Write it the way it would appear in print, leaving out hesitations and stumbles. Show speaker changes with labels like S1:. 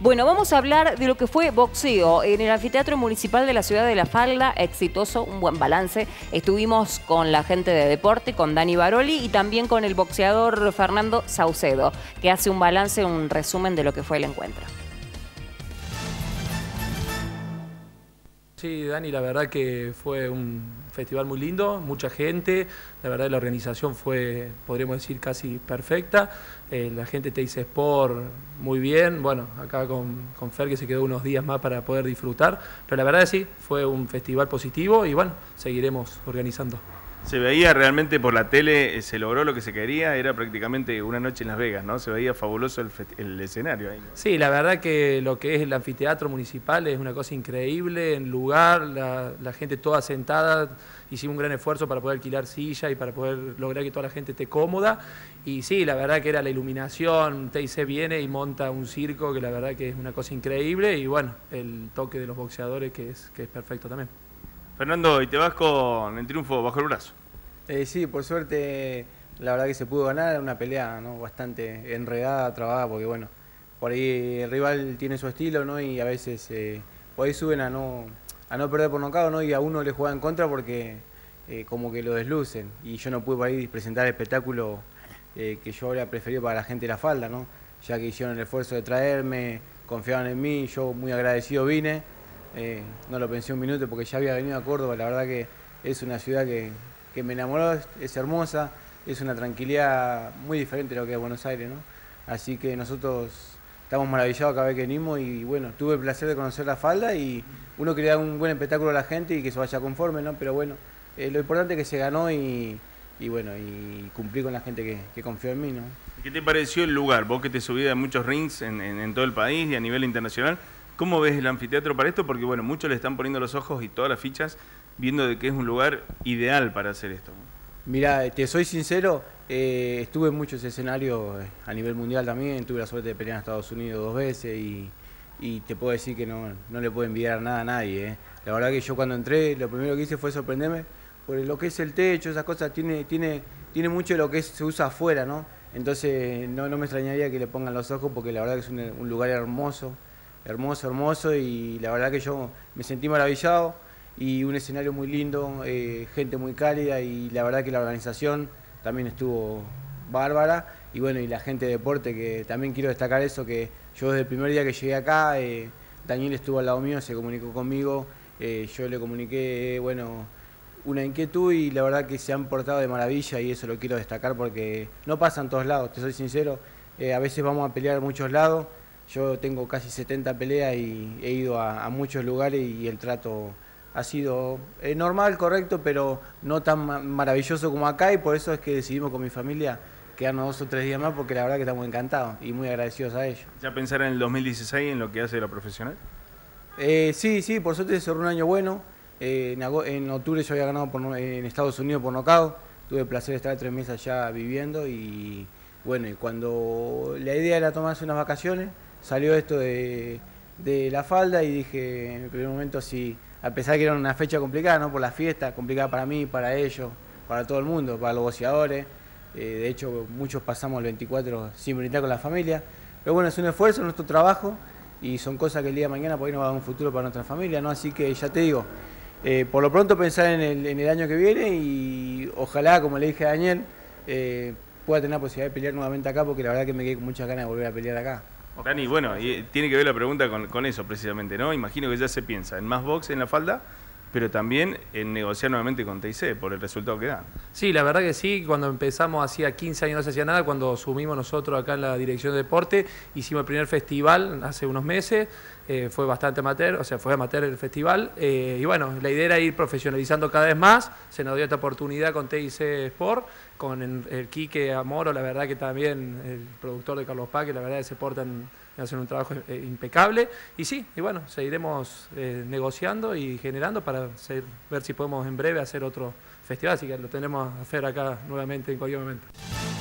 S1: Bueno, vamos a hablar de lo que fue boxeo en el Anfiteatro Municipal de la Ciudad de La Falda. Exitoso, un buen balance. Estuvimos con la gente de deporte, con Dani Baroli y también con el boxeador Fernando Saucedo, que hace un balance, un resumen de lo que fue el encuentro.
S2: Sí, Dani, la verdad que fue un festival muy lindo, mucha gente, la verdad la organización fue, podríamos decir, casi perfecta, la gente de TIC Sport muy bien, bueno, acá con Fer que se quedó unos días más para poder disfrutar, pero la verdad sí, fue un festival positivo y bueno, seguiremos organizando.
S3: Se veía realmente por la tele, se logró lo que se quería, era prácticamente una noche en Las Vegas, ¿no? Se veía fabuloso el escenario ahí, ¿no?
S2: Sí, la verdad que lo que es el anfiteatro municipal es una cosa increíble, en lugar, la gente toda sentada, hicimos un gran esfuerzo para poder alquilar silla y para poder lograr que toda la gente esté cómoda, y sí, la verdad que era la iluminación, TIC viene y monta un circo que la verdad que es una cosa increíble, y bueno, el toque de los boxeadores que es perfecto también.
S3: Fernando, y te vas con el triunfo bajo el brazo.
S4: Sí, por suerte, la verdad que se pudo ganar, una pelea, ¿no?, bastante enredada, trabada, porque bueno, por ahí el rival tiene su estilo, ¿no?, y a veces por ahí suben a no perder por nocaut, ¿no?, y a uno le juega en contra porque como que lo deslucen, y yo no pude por ahí presentar el espectáculo que yo habría preferido para la gente de La Falda, ¿no?, ya que hicieron el esfuerzo de traerme, confiaban en mí, yo muy agradecido vine. No lo pensé un minuto porque ya había venido a Córdoba, la verdad que es una ciudad que me enamoró, es hermosa, es una tranquilidad muy diferente a lo que es Buenos Aires, ¿no? Así que nosotros estamos maravillados cada vez que venimos y bueno, tuve el placer de conocer La Falda y uno quería dar un buen espectáculo a la gente y que se vaya conforme, ¿no? Pero bueno, lo importante es que se ganó y bueno, y cumplí con la gente que confió en mí, ¿no?
S3: ¿Qué te pareció el lugar? Vos que te subías a muchos rings en todo el país y a nivel internacional, ¿cómo ves el anfiteatro para esto? Porque bueno, muchos le están poniendo los ojos y todas las fichas viendo de que es un lugar ideal para hacer esto.
S4: Mirá, te soy sincero, estuve en muchos escenarios a nivel mundial también, tuve la suerte de pelear en Estados Unidos 2 veces y te puedo decir que no le puedo envidiar nada a nadie. La verdad que yo cuando entré, lo primero que hice fue sorprenderme por lo que es el techo, esas cosas, tiene mucho de lo que se usa afuera, ¿no? Entonces no me extrañaría que le pongan los ojos porque la verdad que es un lugar hermoso, hermoso y la verdad que yo me sentí maravillado y un escenario muy lindo, gente muy cálida y la verdad que la organización también estuvo bárbara y bueno, y la gente de deporte, que también quiero destacar eso, que yo desde el primer día que llegué acá, Daniel estuvo al lado mío, se comunicó conmigo, yo le comuniqué, bueno, una inquietud y la verdad que se han portado de maravilla y eso lo quiero destacar porque no pasa en todos lados, te soy sincero, a veces vamos a pelear a muchos lados, yo tengo casi 70 peleas y he ido a muchos lugares y el trato ha sido normal, correcto, pero no tan maravilloso como acá y por eso es que decidimos con mi familia quedarnos 2 o 3 días más porque la verdad que estamos encantados y muy agradecidos a ellos.
S3: ¿Ya pensar en el 2016 en lo que hace de lo profesional?
S4: Sí, por suerte cerró un año bueno. En octubre yo había ganado en Estados Unidos por nocaut, tuve el placer de estar 3 meses allá viviendo y bueno, y cuando la idea era tomarse unas vacaciones, salió esto de La Falda y dije en el primer momento sí, a pesar que era una fecha complicada, ¿no?, por la fiesta, complicada para mí, para ellos, para todo el mundo, para los boxeadores, de hecho muchos pasamos el 24 sin brindar con la familia, pero bueno, es un esfuerzo, nuestro trabajo y son cosas que el día de mañana por ahí nos va a dar un futuro para nuestra familia, ¿no? Así que ya te digo, por lo pronto pensar en el año que viene y ojalá, como le dije a Daniel, pueda tener la posibilidad de pelear nuevamente acá porque la verdad que me quedé con muchas ganas de volver a pelear acá.
S3: Dani, bueno, y tiene que ver la pregunta con eso precisamente, ¿no? Imagino que ya se piensa en más box en La Falda, pero también en negociar nuevamente con TIC por el resultado que dan.
S2: Sí, la verdad que sí, cuando empezamos hacía 15 años no se hacía nada, cuando sumimos nosotros acá en la dirección de deporte, hicimos el primer festival hace unos meses, fue bastante amateur, o sea, fue amateur el festival, y bueno, la idea era ir profesionalizando cada vez más, se nos dio esta oportunidad con TIC Sport, con el Quique Amoro, la verdad que también el productor de Carlos Paz, que la verdad que se portan, hacen un trabajo impecable, y sí, y bueno, seguiremos negociando y generando para ver si podemos en breve hacer otro festival, así que lo tenemos a hacer acá nuevamente en cualquier momento.